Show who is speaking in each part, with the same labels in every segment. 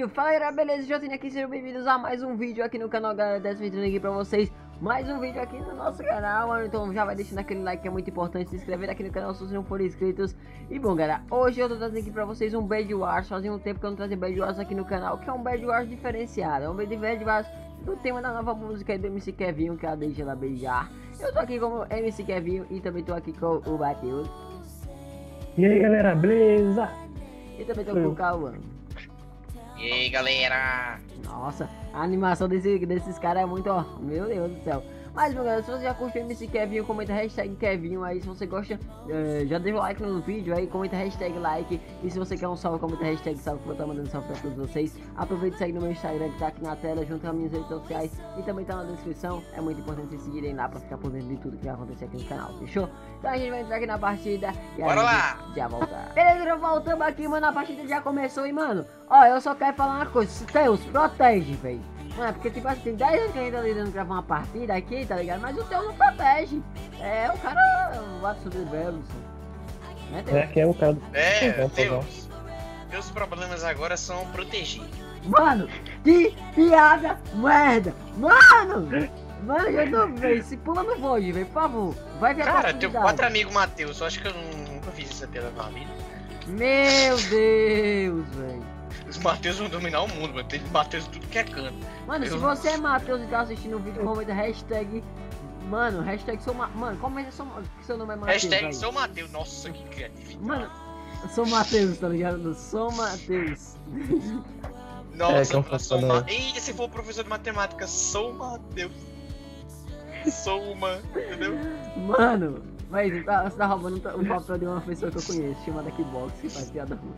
Speaker 1: Fala galera, beleza? Jotinho aqui, sejam bem-vindos a mais um vídeo aqui no canal, galera. Dessa vez aqui pra vocês mais um vídeo aqui no nosso canal, mano. Então já vai deixando aquele like que é muito importante, se inscrever aqui no canal se vocês não forem inscritos. E bom galera, hoje eu tô trazendo aqui pra vocês um Bad Wars. Fazia um tempo que eu não trazia Bad Wars aqui no canal, que é um Bad Wars diferenciado. É um Bad Wars do tema da nova música aí do MC Kevinho, que é a Deixa Ela Beijar. Eu tô aqui com o MC Kevinho e também tô aqui com o Matheus.
Speaker 2: E aí galera, beleza?
Speaker 1: E também tô com o Cauã.
Speaker 3: E aí galera!
Speaker 1: Nossa, a animação desses caras é muito, ó, meu Deus do céu. Mas, meu galera, se você já curte o MC Kevinho, comenta hashtag Kevinho aí. Se você gosta, já deixa o like no vídeo aí, comenta hashtag like. E se você quer um salve, comenta hashtag salve, que eu vou estar mandando salve pra todos vocês. Aproveita e segue no meu Instagram que tá aqui na tela, junto com as minhas redes sociais. E também tá na descrição. É muito importante vocês seguirem lá pra ficar por dentro de tudo que vai acontecer aqui no canal, fechou? Então a gente vai entrar aqui na partida e
Speaker 3: bora lá!
Speaker 1: Já voltar. Beleza, voltamos aqui, mano, a partida já começou e, mano, ó, eu só quero falar uma coisa. Deus, protege, velho. Mano, porque tipo assim, tem 10 anos que a gente tá lidando gravar uma partida aqui, tá ligado? Mas o teu não protege. É, o cara vai sobreviver, né,
Speaker 2: É, que é o cara do...
Speaker 3: Deus. Meus problemas agora são protegidos.
Speaker 1: Mano, que piada merda. Mano, eu tô, velho, se pula no void, velho, por favor. Vai ver a
Speaker 3: Cara, teu
Speaker 1: oportunidade.
Speaker 3: 4 amigos Matheus, eu acho que eu nunca fiz essa piada na vida.
Speaker 1: Meu Deus, velho.
Speaker 3: Os Matheus vão dominar o mundo, mano. Tem Matheus tudo que é canto.
Speaker 1: Mano, se você é Matheus e tá assistindo o vídeo, comenta hashtag. Mano, hashtag sou Mano, comenta que seu nome é Matheus.
Speaker 3: Hashtag
Speaker 1: véio.
Speaker 3: sou Matheus. Nossa, que criatividade.
Speaker 1: Mano, sou Matheus, tá ligado? Sou Matheus.
Speaker 3: Nossa,
Speaker 2: É,
Speaker 3: sou Eita, se for professor de matemática, sou Matheus. Sou uma, entendeu?
Speaker 1: Mano, mas você tá roubando o papel de uma pessoa que eu conheço, chamada Kickbox, que faz piada ruim.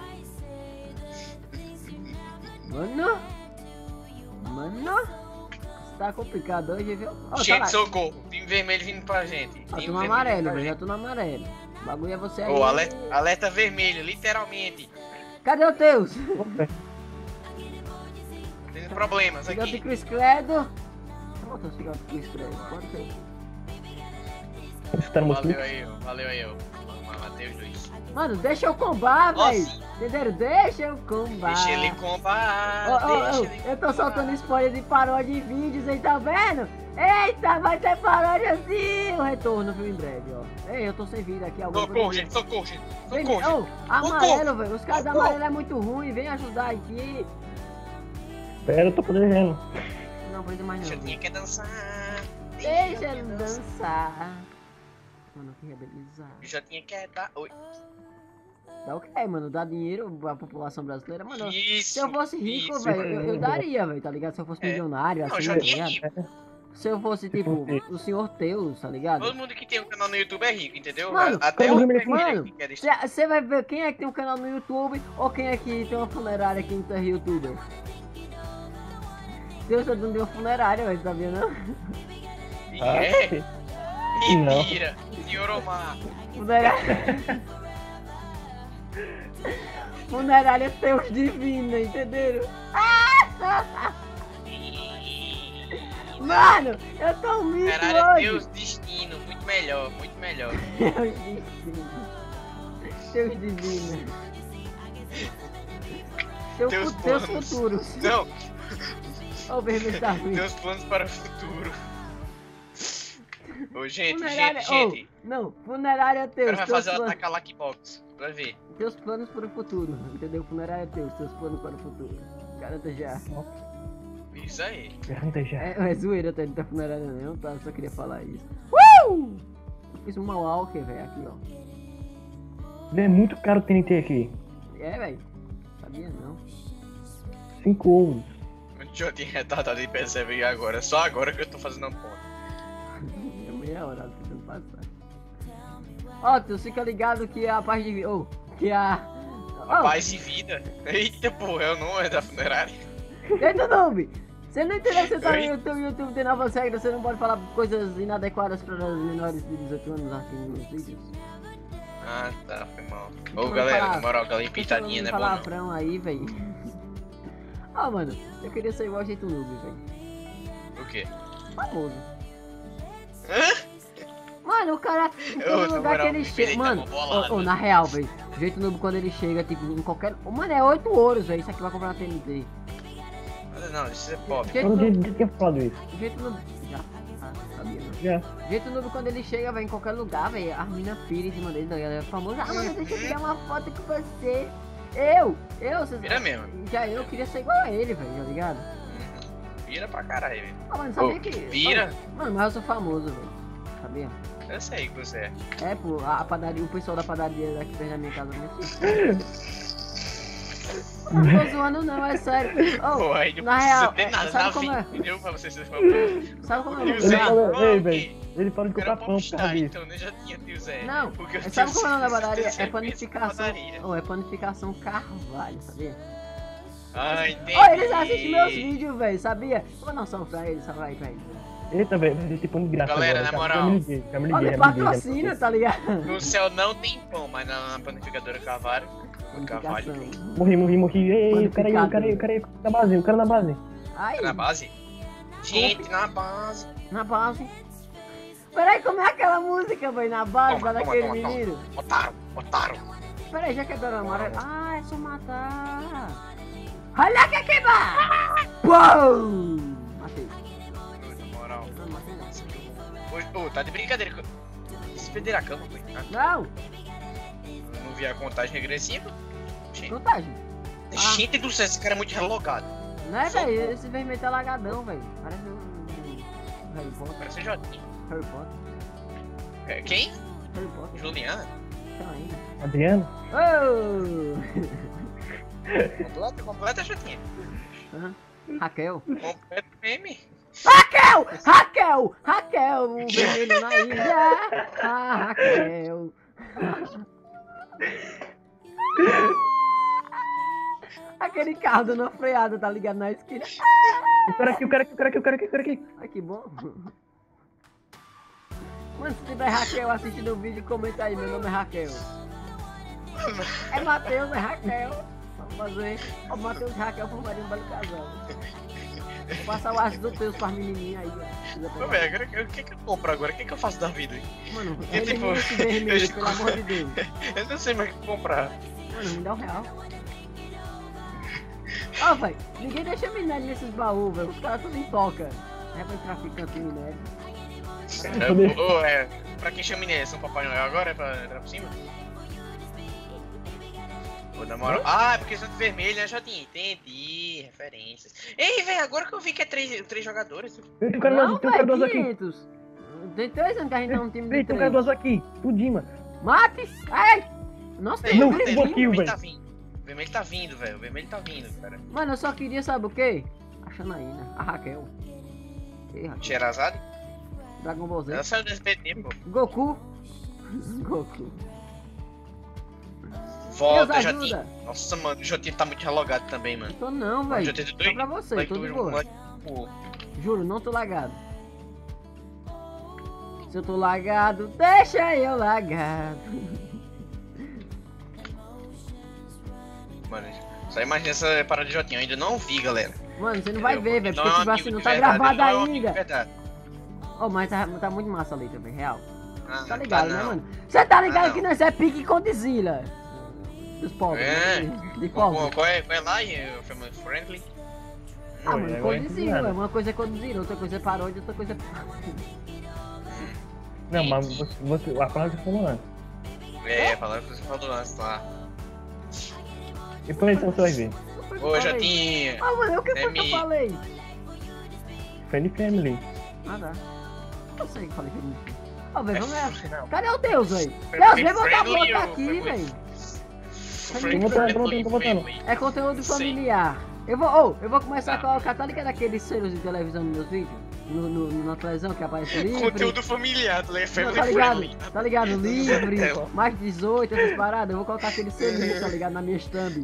Speaker 1: Mano, tá complicado hoje, viu? Oh,
Speaker 3: Gente,
Speaker 1: tá
Speaker 3: socorro. Time vermelho vindo pra gente.
Speaker 1: tô
Speaker 3: Time
Speaker 1: no
Speaker 3: vermelho
Speaker 1: amarelo,
Speaker 3: vindo pra
Speaker 1: velho, já
Speaker 3: gente.
Speaker 1: tô no amarelo. O bagulho é você aí.
Speaker 3: Ô, alerta vermelho, literalmente.
Speaker 1: Cadê o Teus?
Speaker 3: Tem problemas
Speaker 1: Cigote
Speaker 3: aqui.
Speaker 1: Cruz Credo. Bota o Cigote Cruz Credo, pode ser.
Speaker 2: Você tá no meu
Speaker 3: Valeu aí, ó. Matei os dois.
Speaker 1: Mano, deixa eu combar, velho.
Speaker 3: Nossa.
Speaker 1: Entenderam? Deixa eu combar.
Speaker 3: Deixa ele combar.
Speaker 1: Eu tô soltando spoiler de paródia de vídeos aí, tá vendo? Eita, vai ter paródia assim. O retorno, viu, em breve, ó. Ei, eu tô sem vida aqui.
Speaker 3: Socorro, gente.
Speaker 1: Vem,
Speaker 3: Socorro.
Speaker 1: amarelo, velho. Os caras da amarelo é muito ruim. Vem ajudar aqui.
Speaker 2: Pera, eu tô protegendo.
Speaker 1: Não precisa mais não.
Speaker 3: Deixa quer dançar.
Speaker 1: Deixa ele dançar. Mano, que rebelizar.
Speaker 3: Já tinha que dar. Oi.
Speaker 1: Dá o que, mano? Dá dinheiro pra população brasileira, mano.
Speaker 3: Isso.
Speaker 1: Se eu fosse rico,
Speaker 3: isso.
Speaker 1: velho, eu daria, velho, tá ligado? Se eu fosse milionário,
Speaker 3: Não,
Speaker 1: assim,
Speaker 3: já
Speaker 1: tá
Speaker 3: tinha
Speaker 1: ligado?
Speaker 3: rico.
Speaker 1: Se eu fosse, tipo, o senhor Teus, tá ligado?
Speaker 3: Todo mundo que tem um canal no YouTube é rico, entendeu?
Speaker 1: Mano,
Speaker 3: Até
Speaker 2: todo
Speaker 3: o
Speaker 2: mundo-
Speaker 3: vermelho que quer deixar.
Speaker 1: Você vai ver quem é que tem um canal no YouTube ou quem é que tem uma funerária aqui no youtuber. Deus tá dando uma funerária, velho, sabia não?
Speaker 3: É?
Speaker 2: Não.
Speaker 3: Mentira. Senhor Omar.
Speaker 1: Funerária. Funerária Teus Divina, entenderam? Mano, eu tô um mito
Speaker 3: Caralho,
Speaker 1: hoje.
Speaker 3: Deus destino. Muito melhor, muito melhor.
Speaker 1: Deus Divina. Teus Divina.
Speaker 3: Teus
Speaker 1: Teus
Speaker 3: planos.
Speaker 1: futuros.
Speaker 3: Não,
Speaker 1: Ó o vermelho da ruim.
Speaker 3: teus planos para o futuro. Ô, gente.
Speaker 1: Não, funerária Teus.
Speaker 3: Agora vai fazer o ataque a Lucky Box. Vai ver.
Speaker 1: Teus planos para o futuro, entendeu? Funerária Teus, teus planos para o futuro. Garanta já.
Speaker 3: Isso aí.
Speaker 2: Garanta já.
Speaker 1: É zoeira, tá? Não tá funerária não, tá? Só queria falar isso. Eu fiz um Walker, velho, aqui, ó.
Speaker 2: É muito caro o TNT aqui.
Speaker 1: É, velho. Sabia não.
Speaker 2: 5 ovos.
Speaker 3: O Jotinho retardado e percebe agora. Só agora que eu tô fazendo a ponta.
Speaker 1: É meia hora tentando passar. Ó, tu fica ligado que a parte de... que a...
Speaker 3: Paz e vida. Eita, porra, é o nome da funerária.
Speaker 1: Eita, noob! Você não entendeu que você tá
Speaker 3: Oi?
Speaker 1: no YouTube, tem novas regras, você não pode falar coisas inadequadas para os menores de 18 anos aqui nos vídeos.
Speaker 3: Ah, tá, foi mal.
Speaker 1: Não
Speaker 3: Ô,
Speaker 1: vai
Speaker 3: galera,
Speaker 1: falar-
Speaker 3: na moral, galinha pintadinha, né, bom? não?
Speaker 1: palavrão aí, velho. Ah, mano, eu queria ser igual a jeito noob, velho.
Speaker 3: O quê?
Speaker 1: Famoso.
Speaker 3: Hã?
Speaker 1: Mano, o cara, em
Speaker 3: Ô,
Speaker 1: todo
Speaker 3: na
Speaker 1: lugar que
Speaker 3: moral,
Speaker 1: ele
Speaker 3: me
Speaker 1: chega,
Speaker 3: peguei,
Speaker 1: mano,
Speaker 3: tá bolado.
Speaker 1: na real, velho, O jeito noob quando ele chega, tipo, em qualquer... Mano, é 8 ouros, velho. Isso aqui vai comprar na TNT.
Speaker 3: Não, isso é pobre.
Speaker 1: Jeito
Speaker 2: Eu
Speaker 1: noob...
Speaker 2: não tinha falado isso.
Speaker 1: O jeito noob... Já. Ah, sabia, não.
Speaker 2: Já.
Speaker 1: O jeito noob quando ele chega, velho, em qualquer lugar, velho. A mina pira em cima dele, tá ligado? É famoso. Ah, mano, deixa eu tirar uma foto com você. Vocês...
Speaker 3: Vira mesmo.
Speaker 1: Já eu queria ser igual a ele, velho, tá ligado?
Speaker 3: Vira pra caralho, velho.
Speaker 1: Ah, mano, sabia
Speaker 3: Ô,
Speaker 1: que...
Speaker 3: vira.
Speaker 1: Mano, mas eu sou famoso, velho. Sabia?
Speaker 3: Eu sei que você é.
Speaker 1: É, pô, a padaria, o pessoal da padaria daqui perto da minha casa me assiste. Não tô zoando não, é sério. Oh,
Speaker 3: Pô, aí não
Speaker 1: na
Speaker 3: precisa
Speaker 1: real,
Speaker 3: ter nada
Speaker 1: sabe
Speaker 3: na
Speaker 1: como
Speaker 3: vida,
Speaker 1: é?
Speaker 3: entendeu? Pra você ser famoso.
Speaker 1: Sabe como é o
Speaker 3: Tio
Speaker 1: nome
Speaker 3: Zé,
Speaker 1: da...
Speaker 2: falou, ei,
Speaker 3: ok.
Speaker 2: velho. Ele parou de
Speaker 3: Era
Speaker 2: comprar pão por causa
Speaker 3: popstar,
Speaker 2: disso.
Speaker 3: então, né? Já tinha tio Zé.
Speaker 1: Não,
Speaker 3: Porque o
Speaker 1: sabe
Speaker 3: tio
Speaker 1: como é o nome da
Speaker 3: Zé
Speaker 1: padaria?
Speaker 3: tem
Speaker 1: É
Speaker 3: serviço
Speaker 1: panificação.
Speaker 3: padaria.
Speaker 1: Oh, é panificação Carvalho, sabia?
Speaker 3: Ah, entendi.
Speaker 1: Oh, eles assistem meus vídeos, velho, sabia? Vou dar um salve pra eles, salve aí pra eles.
Speaker 2: Eita, velho, vai ter tipo um de graça
Speaker 3: Galera,
Speaker 2: agora.
Speaker 3: na moral.
Speaker 2: Já me
Speaker 1: Olha,
Speaker 2: liguei.
Speaker 1: patrocina, tá ligado?
Speaker 3: No céu não tem pão, mas na panificadora Carvalho. Carvalho tem.
Speaker 2: Morri. Ei, o cara aí, na base, o cara na base.
Speaker 1: Aí,
Speaker 3: Na base? Gente, na base.
Speaker 1: na base. Peraí, como é aquela música, velho, na base,
Speaker 3: Toma,
Speaker 1: lá
Speaker 3: toma,
Speaker 1: daquele
Speaker 3: toma,
Speaker 1: menino?
Speaker 3: Otário.
Speaker 1: Peraí, já quebrou a amarela. Ah, é só matar. Olha que queimar! Uou! Matei.
Speaker 3: Na moral.
Speaker 1: Não, matei não.
Speaker 3: Ô, tá de brincadeira. Vocês perderam a cama, foi?
Speaker 1: Não,
Speaker 3: Eu não vi a contagem regressiva. Gente,
Speaker 1: contagem.
Speaker 3: gente do céu, esse cara é muito relogado.
Speaker 1: Não é, velho? Esse vermelho tá lagadão, velho. Parece Harry Potter.
Speaker 3: Parece Jotinho.
Speaker 1: Harry Potter.
Speaker 3: É, quem?
Speaker 1: Harry Potter.
Speaker 3: Juliana?
Speaker 1: Então ainda.
Speaker 2: Adriano?
Speaker 1: Oh!
Speaker 3: Completa Jotinha.
Speaker 1: Hã? Raquel.
Speaker 3: Completo meme.
Speaker 1: Raquel, o vermelho na ilha. Ah, Raquel. Aquele carro dando freada, tá ligado na esquina.
Speaker 2: O cara aqui.
Speaker 1: Ai, que bom. Mano, se tiver Raquel assistindo o vídeo, comenta aí, meu nome é Raquel. É Matheus, é Raquel. Vamos fazer. Ó, Matheus e Raquel formaria um belo casal. Vou passar o ácido do Deus pras menininhas aí, ó.
Speaker 3: Ô, velho, agora o que eu compro agora? O que eu faço da vida?
Speaker 1: Mano,
Speaker 3: Que
Speaker 1: elimina
Speaker 3: tipo,
Speaker 1: esse vermelho,
Speaker 3: eu-
Speaker 1: pelo amor de Deus.
Speaker 3: Eu não sei mais o que comprar.
Speaker 1: Mano, me dá R$1. Ó, velho, ninguém deixa minério nesses baús, velho. Os caras tudo em toca. É pra traficante de minério.
Speaker 3: Pra quem chama minério, São Papai Noel agora? É pra entrar por cima? Pô, na moral. Ah, é porque são de vermelho, né, Jotinho? Entendi, referências. Ei, velho, agora que eu vi que é três jogadores.
Speaker 2: Tem um cara do azul aqui.
Speaker 1: 500. Tem 3 anos que a gente tá num time de
Speaker 2: Ei, tem um cara do
Speaker 1: 3.
Speaker 2: azul aqui. Tudinho, mano.
Speaker 1: Mate! Ai! Nossa, tem
Speaker 2: Não,
Speaker 1: um
Speaker 2: eu vou aqui,
Speaker 3: O vermelho
Speaker 2: velho.
Speaker 3: tá vindo. O vermelho tá vindo, velho. O vermelho tá vindo, cara.
Speaker 1: Mano, eu só queria saber o quê? A Xanaína, a Raquel. Que Raquel?
Speaker 3: Xerazade?
Speaker 1: Dragon Ball Z.
Speaker 3: Ela saiu do SBT, pô.
Speaker 1: Goku. Goku.
Speaker 3: Volta,
Speaker 1: Deus
Speaker 3: Jotinho.
Speaker 1: ajuda.
Speaker 3: Nossa, mano, o Jotinho tá muito relogado também, mano.
Speaker 1: Tô não,
Speaker 3: O
Speaker 1: velho.
Speaker 3: Jotinho
Speaker 1: Só pra você, tô de boa.
Speaker 3: Pô,
Speaker 1: Juro, não tô lagado. Se eu tô lagado, deixa eu lagado.
Speaker 3: mano, só imagina essa parada de Jotinho. Eu ainda não vi, galera.
Speaker 1: Mano, você não vai ver, velho,
Speaker 3: Não
Speaker 1: porque
Speaker 3: é um
Speaker 1: tipo
Speaker 3: amigo
Speaker 1: assim, não
Speaker 3: de
Speaker 1: tá
Speaker 3: verdade,
Speaker 1: gravado
Speaker 3: não é um amigo de
Speaker 1: ainda.
Speaker 3: verdade.
Speaker 1: Oh, mas tá muito massa ali também, real.
Speaker 3: Ah,
Speaker 1: Tá ligado, né,
Speaker 3: não.
Speaker 1: mano? Você tá ligado
Speaker 3: não.
Speaker 1: que nós é pique Condzilla. Dos pobres,
Speaker 3: É.
Speaker 1: né? De pobres.
Speaker 3: Qual é lá, Family Friendly?
Speaker 1: Ah,
Speaker 2: Oi,
Speaker 1: mano,
Speaker 2: agora
Speaker 1: Condzilla,
Speaker 2: nada.
Speaker 1: ué. Uma coisa é Condzilla, outra coisa é paródia, outra coisa é...
Speaker 2: Não, mas você a palavra que você falou antes.
Speaker 3: É, falando que você falou antes lá.
Speaker 2: Depois você vai ver.
Speaker 3: Ô, Jotinho.
Speaker 1: Ah, mano, o que foi que eu
Speaker 3: Demi.
Speaker 1: falei?
Speaker 2: Friendly Family.
Speaker 1: Ah, tá. Eu sei que eu falei que não. Ó, velho, vamos ver.
Speaker 3: Não.
Speaker 1: Cadê o Deus, velho?
Speaker 3: Foi
Speaker 1: Deus, vem botar a
Speaker 3: friendly
Speaker 1: boca
Speaker 3: ou
Speaker 1: aqui,
Speaker 3: foi
Speaker 1: velho.
Speaker 2: Tô botando.
Speaker 1: É conteúdo
Speaker 3: Sei.
Speaker 1: familiar. Eu vou começar a colocar, tá ligado aqueles selos de televisão nos meus vídeos? Na televisão que aparece livre.
Speaker 3: Conteúdo familiar, tá ligado?
Speaker 1: Não,
Speaker 3: Family
Speaker 1: tá ligado?
Speaker 3: Friendly.
Speaker 1: Tá ligado? Livre,
Speaker 3: É.
Speaker 1: mais de 18, essas paradas. Eu vou colocar aquele selinho, tá ligado? Na minha thumb.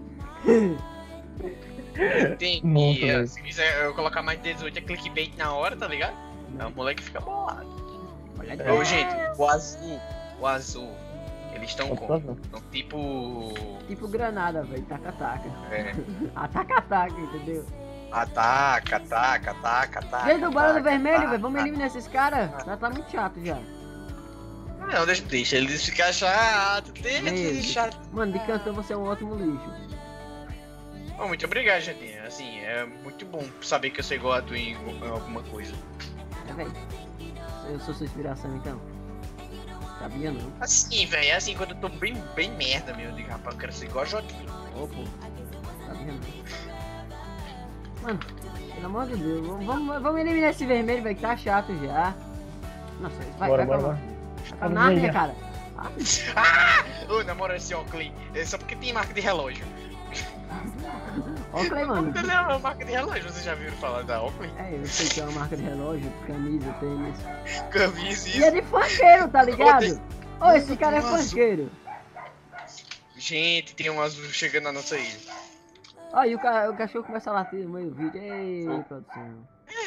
Speaker 3: Entendi.
Speaker 2: Nossa, velho.
Speaker 3: Se quiser eu colocar mais de 18 é clickbait na hora, tá ligado? Aí o moleque fica bolado.
Speaker 1: Olha
Speaker 3: Ô, gente, o azul, eles estão como?
Speaker 2: Não.
Speaker 3: Estão tipo...
Speaker 1: Tipo granada, velho. Taca-taca.
Speaker 3: É,
Speaker 1: Ataca-taca, entendeu?
Speaker 3: ataca.
Speaker 1: Gente do bora do vermelho, velho. Vamos
Speaker 3: ataca.
Speaker 1: eliminar esses caras. Já tá muito chato já.
Speaker 3: Não, deixa ele ficar chato. Deixa ele chato.
Speaker 1: Mano, de cantor você é um ótimo lixo.
Speaker 3: Oh, muito obrigado, Jantinha. Assim, é muito bom saber que eu sei igual a tu em alguma coisa.
Speaker 1: É, velho. Eu sou sua inspiração, então. Sabia não.
Speaker 3: Assim, velho, é assim, quando eu tô bem merda, meu. Eu digo, rapaz, eu quero ser igual a Jotinho.
Speaker 1: Ô, pô. Sabia não. Mano, pelo amor de Deus, vamos eliminar esse vermelho, velho, que tá chato já. Nossa, vai,
Speaker 2: Bora,
Speaker 1: vai
Speaker 2: bora,
Speaker 1: pra
Speaker 2: bora.
Speaker 1: Tá na minha cara.
Speaker 3: Ô, na moral, esse óculos é só porque tem marca de relógio.
Speaker 1: Oakley, mano.
Speaker 3: Não é uma marca de relógio, vocês já viram falar da Oakley?
Speaker 1: É, eu sei que é uma marca de relógio, camisa, tênis.
Speaker 3: Camisa,
Speaker 1: E é de funkeiro, tá ligado? Ô, esse cara é
Speaker 3: tem um azul.
Speaker 1: funkeiro.
Speaker 3: Gente, tem um azul chegando na nossa ilha.
Speaker 1: Ó, e o cachorro começa a latir no meio do vídeo. Ei, produção.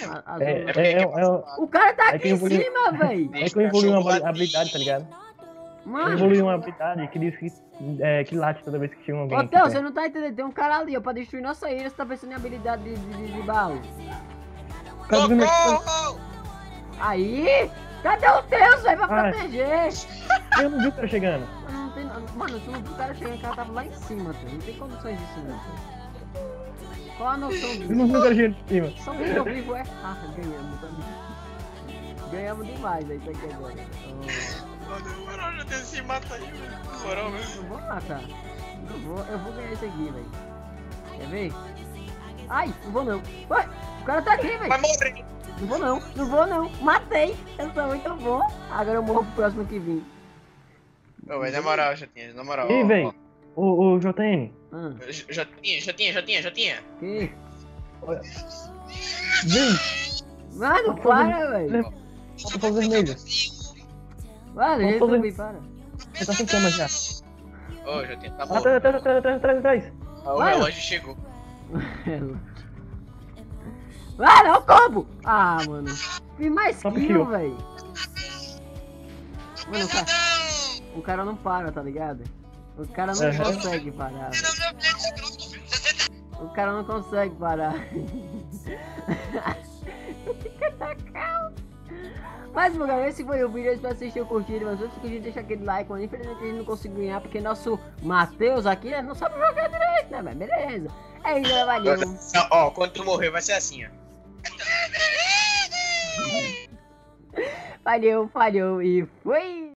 Speaker 1: O cara tá aqui em cima, véi.
Speaker 2: É que eu evolui uma habilidade, tá ligado? Eu
Speaker 1: Mano.
Speaker 2: evolui uma habilidade que diz que late toda vez que chega alguém.
Speaker 1: Ô, Theo, você não tá entendendo. Tem um cara ali, ó, pra destruir nossa ilha. Você tá pensando em habilidade de baú.
Speaker 3: Socorro!
Speaker 1: Aí! Cadê o Deus, velho, pra proteger?
Speaker 2: Eu não vi o cara chegando.
Speaker 1: Não tem, mano, se o cara chegar, o cara tava lá em cima, tá? Não tem condições disso, não. Tá? Qual a noção disso?
Speaker 2: Eu não vi o cara chegando em cima.
Speaker 1: Só um vivo é. Ah, ganhamos, tá? Ganhamos demais aí, tá aqui agora.
Speaker 3: Mano, já tem esse mata aí, velho. Moral mesmo.
Speaker 1: Não vou matar. Eu vou ganhar isso aqui, velho. Quer ver? Ai, não vou não. Ué, o cara tá aqui, velho.
Speaker 3: Vai morrer.
Speaker 1: Não vou não, não vou não. Matei. Eu sou muito bom. Agora eu morro pro próximo que vir.
Speaker 3: Não, mas na moral, Jotinha, na moral.
Speaker 2: Ih, velho. O JN.
Speaker 3: Jotinha.
Speaker 1: Que?
Speaker 2: Vem.
Speaker 1: Mano, para, velho.
Speaker 2: Falta vermelho.
Speaker 1: Mano, ele
Speaker 2: Vamos
Speaker 1: também para.
Speaker 2: Você tá sem cama já.
Speaker 3: Ô, Jotinha, tá bom.
Speaker 2: Atrás.
Speaker 3: O relógio chegou.
Speaker 1: Mano, é o combo! Ah, mano. Fiz mais
Speaker 2: Top
Speaker 1: kill,
Speaker 2: kill.
Speaker 1: velho. Mano, o cara não para, tá ligado? O cara não consegue parar. Véio. O cara não consegue parar. Mas, meu galera, esse foi o vídeo. Eu espero que vocês tenham curtido. Mas antes que a gente deixe aquele like, mano. Infelizmente a gente não conseguiu ganhar porque nosso Matheus aqui não sabe jogar direito, né? Mas beleza. É isso, valeu.
Speaker 3: Ó, quando tu morrer vai ser assim, ó.
Speaker 1: Valeu, falhou e fui!